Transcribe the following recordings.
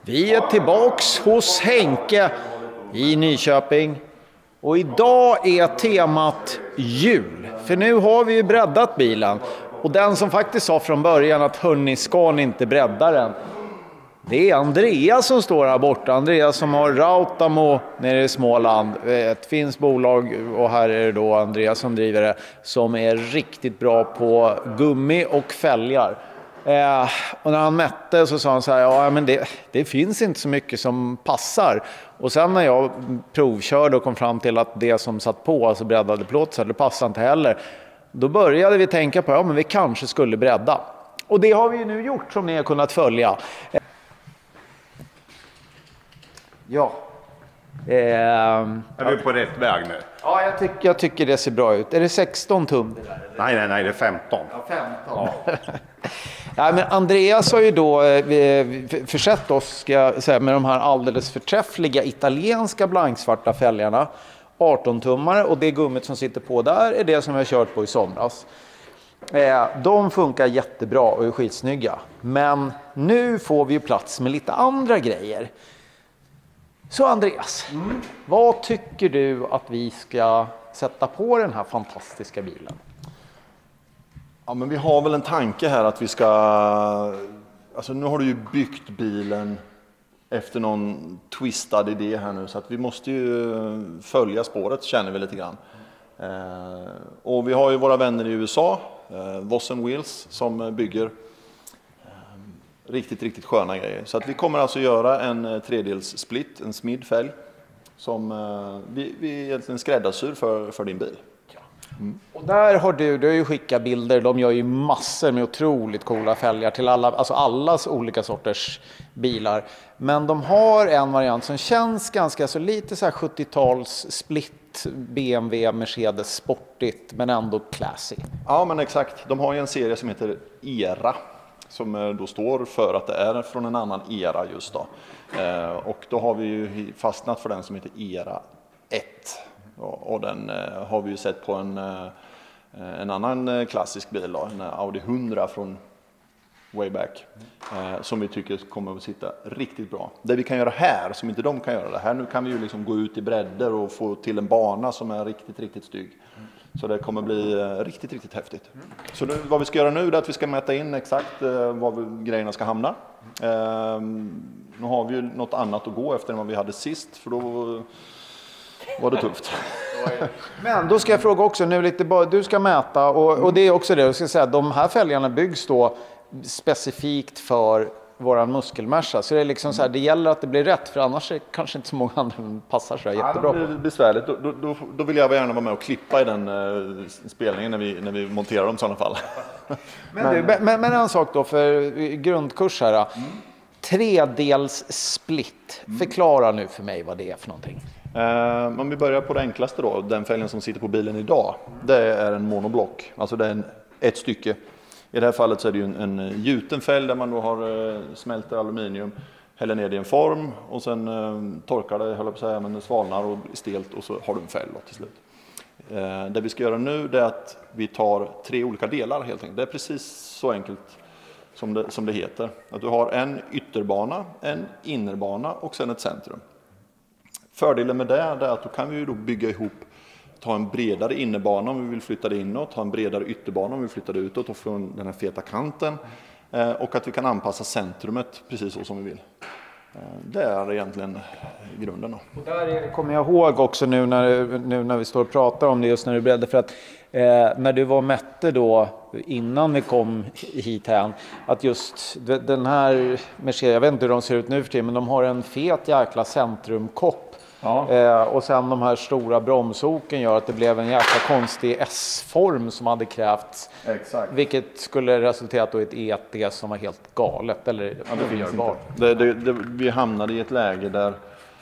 Vi är tillbaks hos Henke i Nyköping och idag är temat jul. För nu har vi ju breddat bilen och den som faktiskt sa från början att hörni, ska ni inte bredda den? Det är Andreas som står här borta. Andreas som har Rautamo nere i Småland. Ett finskt bolag och här är det då Andreas som driver det. Som är riktigt bra på gummi och fälgar. Och när han mätte så sa han så här, ja men det finns inte så mycket som passar. Och sen när jag provkörde och kom fram till att det som satt på, alltså breddade plåt, så det passar inte heller. Då började vi tänka på, ja men vi kanske skulle bredda. Och det har vi nu gjort som ni har kunnat följa. Ja. Är vi på rätt väg nu? Ja, jag tycker det ser bra ut. Är det 16 tum det där? Nej, det är 15. Ja, 15. Ja. Ja, men Andreas har ju då försett oss, ska jag säga, med de här alldeles förträffliga italienska blanksvarta fälgarna. 18-tummare och det gummit som sitter på där är det som jag har kört på i somras. De funkar jättebra och är skitsnygga. Men nu får vi ju plats med lite andra grejer. Så Andreas, vad tycker du att vi ska sätta på den här fantastiska bilen? Ja, men vi har väl en tanke här att vi ska... Alltså nu har du ju byggt bilen efter någon twistad idé här nu. Så att vi måste ju följa spåret, känner vi lite grann. Och vi har ju våra vänner i USA, Voss & Wheels, som bygger riktigt sköna grejer. Så att vi kommer alltså göra en tredjedels split, en smidfälg som vi egentligen skräddarsyr för din bil. Och där har du har ju skickat bilder, de gör ju massor med otroligt coola fälgar till allas olika sorters bilar. Men de har en variant som känns ganska så lite så här 70-tals split BMW, Mercedes sportigt men ändå classy. Ja men exakt, de har ju en serie som heter ERA. Som då står för att det är från en annan era just då. Och då har vi ju fastnat för den som heter ERA 1. Och den har vi ju sett på en annan klassisk bil då, en Audi 100 från way back. Som vi tycker kommer att sitta riktigt bra. Det vi kan göra här som inte de kan göra det här. Nu kan vi ju liksom gå ut i bredder och få till en bana som är riktigt stygg. Så det kommer bli riktigt häftigt. Så nu, vad vi ska göra nu är att vi ska mäta in exakt var grejerna ska hamna. Nu har vi ju något annat att gå efter än vad vi hade sist, för då var det tufft. Men då ska jag fråga också nu lite, du ska mäta och det är också det, jag ska säga, de här fälgarna byggs då specifikt för våran muskelmärsa. Så det är liksom så här, det gäller att det blir rätt, för annars är det kanske inte så många andra som passar så jättebra. Det blir besvärligt. Då vill jag gärna vara med och klippa i den spelningen när vi monterar dem i sådana fall. Men en sak då för grundkurs här. Tredels split. Förklara nu för mig vad det är för någonting. Om vi börjar på det enklaste då, den fälgen som sitter på bilen idag, det är en monoblock. Alltså det är ett stycke. I det här fallet så är det ju en gjuten fälg där man då har smälter aluminium, häller ner det i en form och sen torkar det, höll jag på att säga, men det svalnar och blir stelt och så har du en fälg till slut. Det vi ska göra nu är att vi tar 3 olika delar helt enkelt. Det är precis så enkelt som det heter. Att du har en ytterbana, en innerbana och sen ett centrum. Fördelen med det är att då kan vi ju då bygga ihop, ta en bredare innerbana om vi vill flytta det inåt, ta en bredare ytterbana om vi vill flytta det utåt och från den här feta kanten. Och att vi kan anpassa centrumet precis så som vi vill. Det är egentligen grunden. Och där kommer jag ihåg också nu när vi står och pratar om det, just när du beredde, för att när du var och mätte då innan vi kom hit här, att just den här Mercedes, jag vet inte hur de ser ut nu för tiden, men de har en fet jäkla centrumkopp. Ja. Och sen de här stora bromsoken gör att det blev en jäkla konstig S-form som hade krävts. Exakt. Vilket skulle resulterat i ett ET som var helt galet. Eller ja, vi hamnade i ett läge där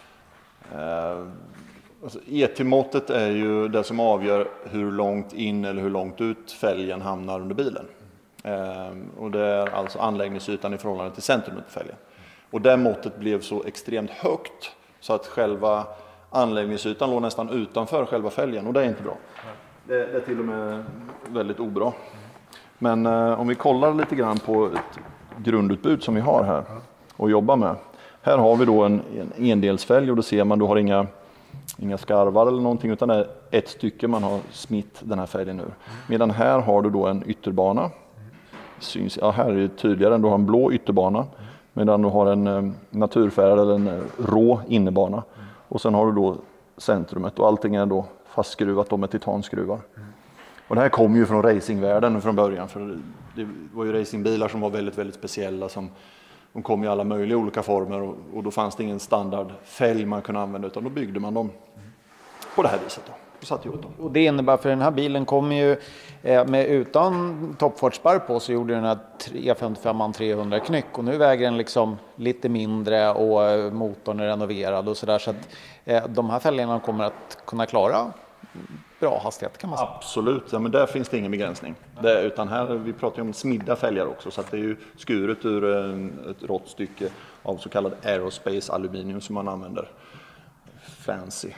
alltså ET-måttet är ju det som avgör hur långt in eller hur långt ut fälgen hamnar under bilen. Och det är alltså anläggningsytan i förhållande till centrumet på fälgen. Och det måttet blev så extremt högt så att själva anläggningsytan låg nästan utanför själva fälgen, och det är inte bra. Det är till och med väldigt obra. Men om vi kollar lite grann på ett grundutbud som vi har här och jobbar med, Här har vi då en endelsfälg och då ser man, du har inga skarvar eller någonting, utan det är ett stycke man har smitt den här fälgen ur. Medan här har du då en ytterbana. Syns, ja, här är det tydligare än du har en blå ytterbana. Medan du har en naturfärgad eller en rå innebana. Och sen har du då centrumet och allting är då fastskruvat med titanskruvar. Och det här kom ju från racingvärlden från början, för det var ju racingbilar som var väldigt, väldigt speciella. De kom i alla möjliga olika former och då fanns det ingen standardfälg man kunde använda, utan då byggde man dem på det här viset då. Och det innebär, för den här bilen kommer ju utan toppfartsspärr på, så gjorde den här 355 300 knyck, och nu väger den liksom lite mindre och motorn är renoverad och sådär, så att de här fälgarna kommer att kunna klara bra hastighet, kan man säga. Absolut, ja, men där finns det ingen begränsning. Utan här, vi pratar ju om smidda fälgar också, så att det är ju skuret ur ett rått stycke av så kallad aerospace aluminium som man använder. Fancy.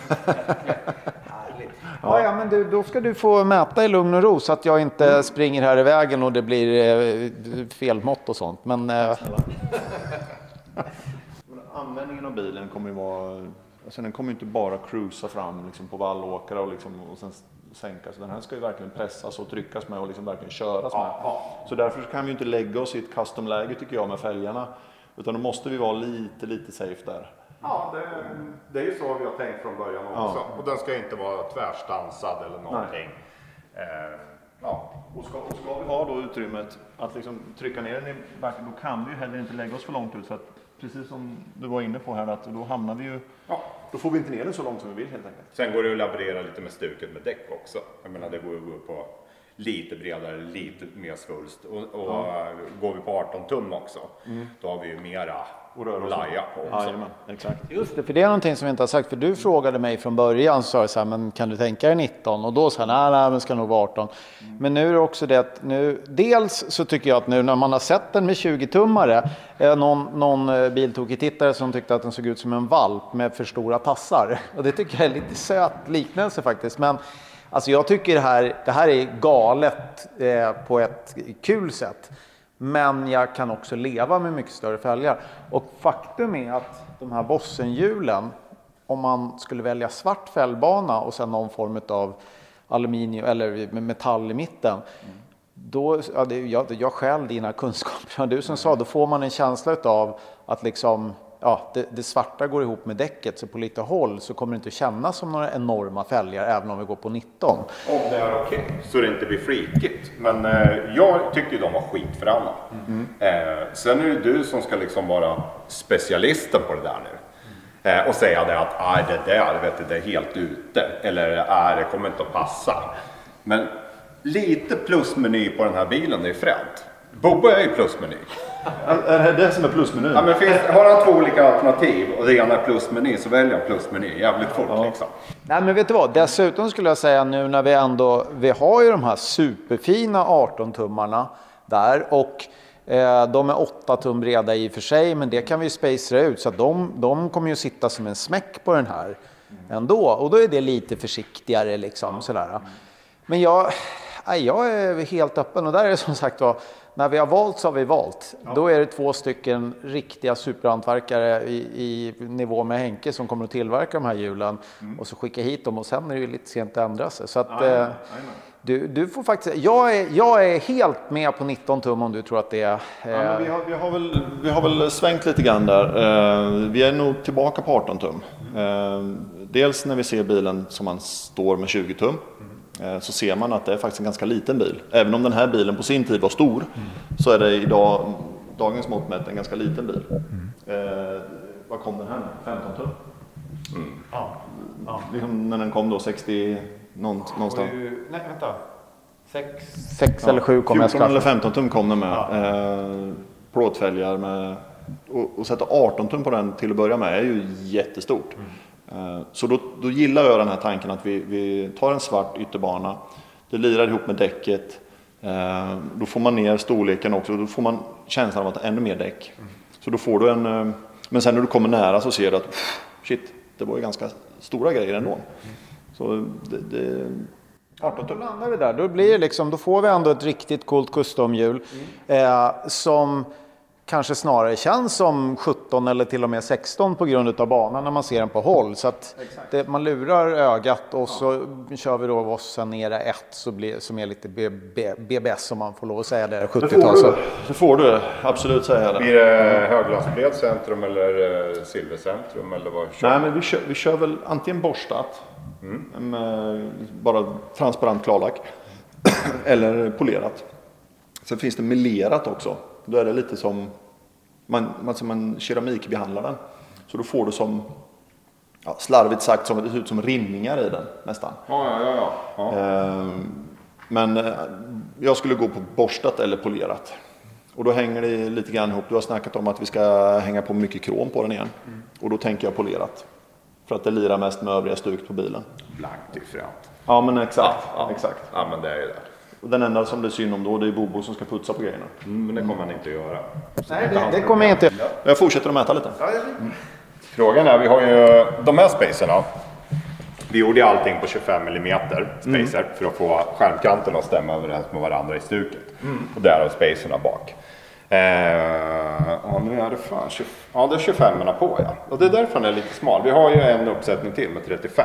Ja, men då ska du få mäta i lugn och ro så att jag inte springer här i vägen och det blir felmått och sånt. Men användningen av bilen kommer ju vara, alltså den kommer ju inte bara cruisa fram liksom på vallåkare och sen sänka. Så den här ska ju verkligen pressas och tryckas med och liksom verkligen köras med. Så därför kan vi inte lägga oss i ett custom-läge, tycker jag, med fälgarna. Utan då måste vi vara lite safe där. Ja, det är ju så vi har tänkt från början också. Ja. Och den ska inte vara tvärstansad eller någonting. Och ska vi ha då utrymmet att liksom trycka ner den i backen, då kan vi ju heller inte lägga oss för långt ut. För att, precis som du var inne på här, att då hamnar vi ju... Ja, då får vi inte ner den så långt som vi vill, helt enkelt. Sen går det att laborera lite med stuket med däck också. Jag menar, det går ju på lite bredare, lite mer svulst. Och går vi på 18 tum också, då har vi ju mera laja på också. Ja, exakt. Just det, för det är någonting som vi inte har sagt. För du frågade mig från början, så sa men kan du tänka dig 19? Och då sa jag, nej, men ska nog vara 18. Men nu är det också det att dels så tycker jag att nu när man har sett den med 20-tummare, någon biltokig-tittare som tyckte att den såg ut som en valp med för stora tassar. Och det tycker jag är lite söt liknelse faktiskt. Men alltså jag tycker det här är galet på ett kul sätt. Men jag kan också leva med mycket större fälgar. Och faktum är att de här Bossenhjulen, om man skulle välja svart fällbana och sen någon form av aluminium eller metall i mitten. Då, jag själv dina kunskaper, du som sa, då får man en känsla av att liksom, det svarta går ihop med däcket, så på lite håll så kommer det inte kännas som några enorma fälgar även om vi går på 19. Om det är okej, så det inte blir freakigt. Men jag tycker de var skit för alla. Sen är det du som ska liksom vara specialisten på det där nu. Och säga det att det är helt ute. Eller det kommer inte att passa. Men lite plusmeny på den här bilen är fränt. Bobba är ju plusmeny. Är det som är plusmenyn? Ja, men har han 2 olika alternativ och det ena är plusmeny, så väljer han plusmeny jävligt fort liksom. Nej, men vet du vad? Dessutom skulle jag säga nu när vi har ju de här superfina 18-tummarna där, och de är 8 tum breda i och för sig, men det kan vi spacera ut så att de kommer ju sitta som en smäck på den här ändå, och då är det lite försiktigare liksom sådär. Men jag är helt öppen, och där är det som sagt var, när vi har valt så har vi valt. Ja. Då är det 2 stycken riktiga superhantverkare i nivå med Henke som kommer att tillverka de här hjulen och så skicka hit dem, och sen är det ju lite sent att ändra sig. Så att du får faktiskt, jag är helt med på 19 tum om du tror att det är... men vi har väl svängt lite grann där. Vi är nog tillbaka på 18 tum. Dels när vi ser bilen som man står med 20 tum. Så ser man att det är faktiskt en ganska liten bil. Även om den här bilen på sin tid var stor, så är det dagens mått mätt en ganska liten bil. Vad kom den här? 15 tum? Liksom när den kom då 60 någonstans. Nej, vänta. 6 eller 7 kom jag. 14 eller 15 tum kom den med. Plåtfälgar med. Och sätta 18 tum på den till att börja med är ju jättestort. Så då gillar jag den här tanken att vi tar en svart ytterbana, det lirar ihop med däcket, då får man ner storleken också, då får man känslan av att det är ännu mer däck. Så då får du men sen när du kommer nära så ser du att shit, det var ju ganska stora grejer ändå. Så det 18 tum landar vi där, då får vi ändå ett riktigt coolt customhjul som kanske snarare känns som 17 eller till och med 16 på grund av banan när man ser den på håll. Så att man lurar ögat och så kör vi då Vossen Era 1 som är lite BBS om man får lov att säga det. 70-tal. Det får du absolut säga det. Blir det höglandsbledcentrum eller silvercentrum eller vad kör? Nej, men vi kör väl antingen borstat, med bara transparent klarlack, eller polerat. Sen finns det melerat också. Då är det lite som man keramikbehandlar den. Så då får du som, slarvigt sagt, som det ser ut som rinningar i den nästan. Ja. Men jag skulle gå på borstat eller polerat. Och då hänger det lite grann ihop. Du har snackat om att vi ska hänga på mycket krom på den igen. Och då tänker jag polerat. För att det lirar mest med övriga stuk på bilen. Blankt i fränt. Ja, men exakt. Exakt. Ja, men det är ju det. Och den enda som det är synd om då, det är Bobo som ska putsa på grejerna. Men det kommer man inte att göra. Nej, det kommer jag inte. Jag fortsätter att mäta lite. Frågan är, vi har ju de här spacerna. Vi gjorde allting på 25 mm spacer för att få skärmkanten att stämma överens med varandra i stuket. Och där har spacerna bak. Nu är det fan det är 25 på, ja. Och det är därför den är lite smal. Vi har ju en uppsättning till med 35.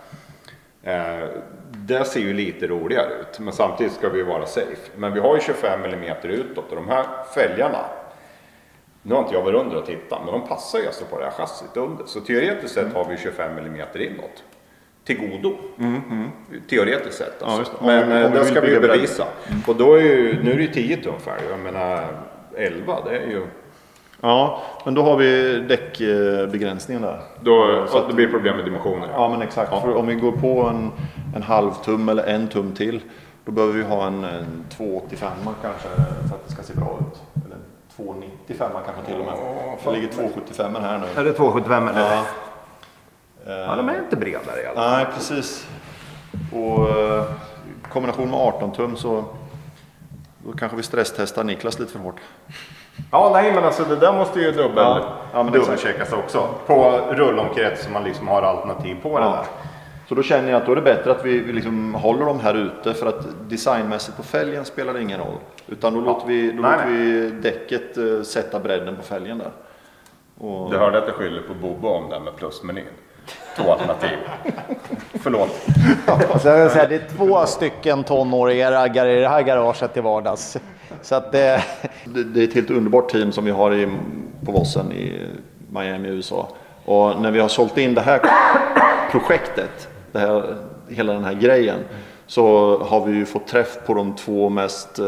Det ser ju lite roligare ut, men samtidigt ska vi vara safe. Men vi har ju 25 mm utåt och de här fälgarna, nu har inte jag varit under och tittat, men de passar ju alltså på det här chassit under. Så teoretiskt sett har vi 25 mm inåt. Till godo. Teoretiskt sett alltså. Ja, men det ska vi ju bevisa. Och då är nu är det ju 10 tum fälg. Jag menar 11, det är ju... Ja, men då har vi däckbegränsningen där. Så att det blir problem med dimensioner. Ja, men exakt. Ja. För om vi går på en halv tum eller en tum till, då behöver vi ha en 285 kanske för att det ska se bra ut. Eller 295 kanske till och med. Det ligger 275 här nu. Är det 275 eller? Ja. Ja, de är inte bredare i alla fall. Nej, precis. Och i kombination med 18 tum så då kanske vi stresstestar Niklas lite för hårt. Ja, nej, men alltså det där måste ju dubbelcheckas också. På rullomkrets så man liksom har alternativ på det där. Så då känner jag att då är det bättre att vi liksom håller dem här ute, för att designmässigt på fälgen spelar det ingen roll. Utan då låter vi däcket sätta bredden på fälgen där. Och... Du hörde att jag skyller på Bobo om det med plusmenyn. 2 alternativ. Förlåt. Så jag vill säga, det är 2 stycken tonåriga raggare i det här garaget till vardags. Så att det är ett helt underbart team som vi har på Vossen i Miami, USA. Och när vi har sålt in det här projektet, hela den här grejen, så har vi ju fått träff på de 2 mest...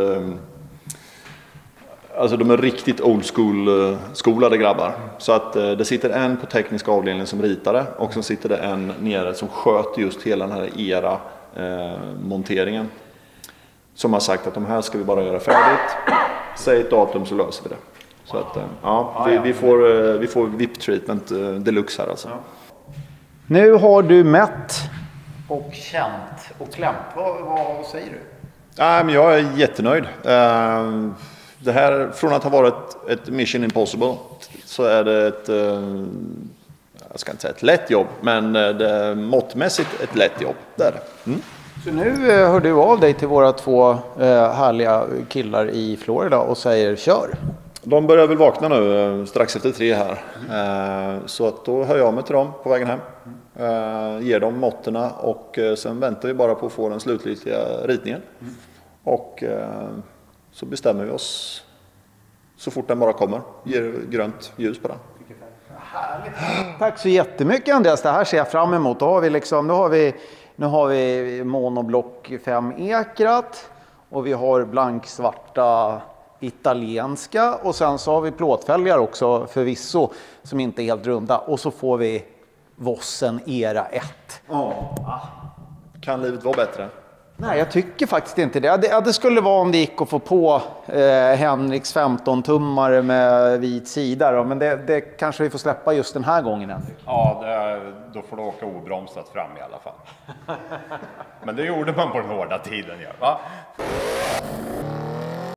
Alltså de är riktigt old school skolade grabbar. Så att det sitter en på tekniska avdelningen som ritare, och så sitter det en nere som sköter just hela den här monteringen. Som har sagt att de här ska vi bara göra färdigt. Säg ett datum så löser vi det. Så att vi får VIP-treatment deluxe här alltså. Nu har du mätt och känt och klämt. Vad säger du? Men jag är jättenöjd. Det här, från att ha varit ett Mission Impossible, så är det ett, jag ska inte säga ett lätt jobb, men det är måttmässigt ett lätt jobb. Där. Så nu hör du av dig till våra 2 härliga killar i Florida och säger kör. De börjar väl vakna nu strax efter 3 här. Så att då hör jag mig till dem på vägen hem. Ger dem måtterna och sen väntar vi bara på att få den slutgiltiga ritningen. Och så bestämmer vi oss så fort den bara kommer. Ger grönt ljus på den. Härligt. Tack så jättemycket Andreas. Det här ser jag fram emot. Nu har vi monoblock 5 ekrat. Och vi har blanksvarta italienska. Och sen så har vi plåtfälgar också förvisso som inte är helt runda. Och så får vi Vossen Era 1. Kan livet vara bättre? Nej, jag tycker faktiskt inte det. Det skulle vara om det gick att få på Henriks 15-tummare med vit sida. Då. Men det kanske vi får släppa just den här gången. Ja, då får du åka obromsat fram i alla fall. Men det gjorde man på den hårda tiden. Ja. Va?